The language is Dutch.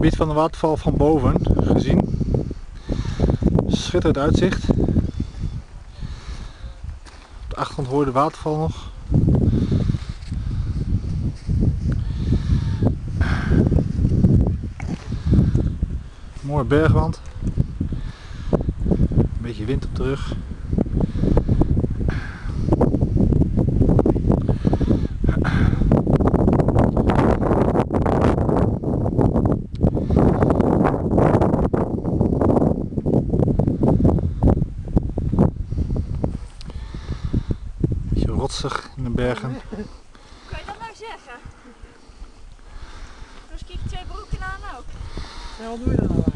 gebied van de waterval van boven gezien. Schitterend uitzicht. Op de achtergrond hoor je de waterval nog. Mooie bergwand. Een beetje wind op de rug. Beetje rotsig in de bergen. Hoe kan je dat nou zeggen? Dus kijk 2 broeken aan ook. Ja, wat doe je dan nou?